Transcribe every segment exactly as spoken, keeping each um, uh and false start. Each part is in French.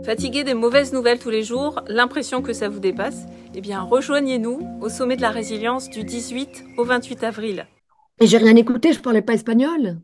Fatigué des mauvaises nouvelles tous les jours, l'impression que ça vous dépasse? Eh bien, rejoignez-nous au sommet de la résilience du dix-huit au vingt-huit avril. Et j'ai rien écouté, je parlais pas espagnol.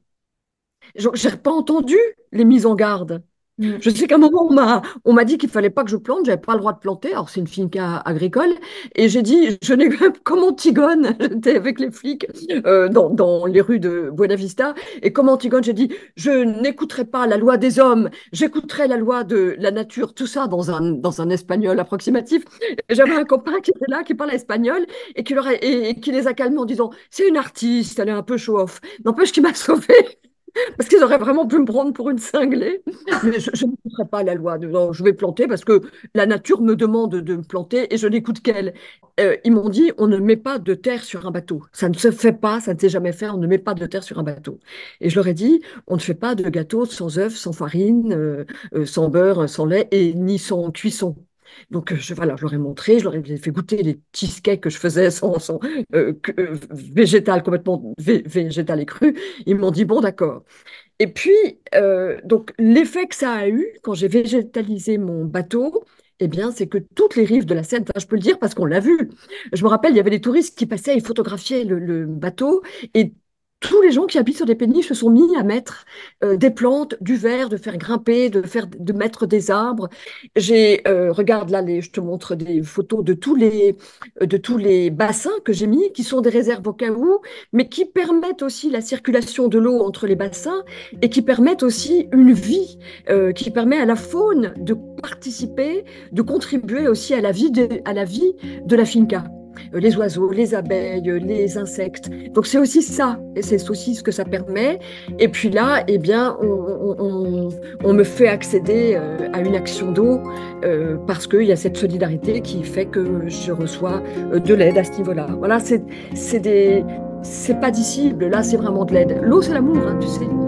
Je n'ai pas entendu les mises en garde. Mm. Je sais qu'à un moment, on m'a on m'a dit qu'il fallait pas que je plante, j'avais pas le droit de planter. Alors, c'est une finca agricole. Et j'ai dit, je n'ai comme Antigone, j'étais avec les flics euh, dans, dans les rues de Buena Vista. Et comme Antigone, j'ai dit, je n'écouterai pas la loi des hommes, j'écouterai la loi de la nature, tout ça dans un, dans un espagnol approximatif. Et j'avais un copain qui était là, qui parlait espagnol et qui, leur a- et, et qui les a calmés en disant, c'est une artiste, elle est un peu show-off. N'empêche qu'il m'a sauvé. Parce qu'ils auraient vraiment pu me prendre pour une cinglée. Mais je, je n'écouterai pas la loi. Non, je vais planter parce que la nature me demande de me planter et je n'écoute qu'elle. Euh, ils m'ont dit, on ne met pas de terre sur un bateau. Ça ne se fait pas, ça ne s'est jamais fait, on ne met pas de terre sur un bateau. Et je leur ai dit, on ne fait pas de gâteau sans œufs, sans farine, euh, euh, sans beurre, sans lait et ni sans cuisson. Donc, euh, je, voilà, je leur ai montré, je leur ai fait goûter les cheesecakes que je faisais sans, sans euh, que- euh, végétal, complètement vé- végétal et cru. Ils m'ont dit, bon, d'accord. Et puis, euh, donc, l'effet que ça a eu quand j'ai végétalisé mon bateau, eh bien, c'est que toutes les rives de la Seine, enfin, je peux le dire parce qu'on l'a vu. Je me rappelle, il y avait des touristes qui passaient et photographiaient le, le bateau et tous les gens qui habitent sur des péniches se sont mis à mettre euh, des plantes, du verre, de faire grimper, de faire, de mettre des arbres. J'ai, euh, regarde là, les, je te montre des photos de tous les, de tous les bassins que j'ai mis, qui sont des réserves au cas où, mais qui permettent aussi la circulation de l'eau entre les bassins et qui permettent aussi une vie, euh, qui permet à la faune de participer, de contribuer aussi à la vie de, à la vie de la finca. Euh, Les oiseaux, les abeilles, les insectes. Donc c'est aussi ça, et c'est aussi ce que ça permet. Et puis là, eh bien, on, on- on- on me fait accéder euh, à une action d'eau euh, parce qu'il y a cette solidarité qui fait que je reçois euh, de l'aide à ce niveau-là. Voilà, c'est c'est des, c'est pas dissible. Là, c'est vraiment de l'aide. L'eau, c'est l'amour, hein, tu sais.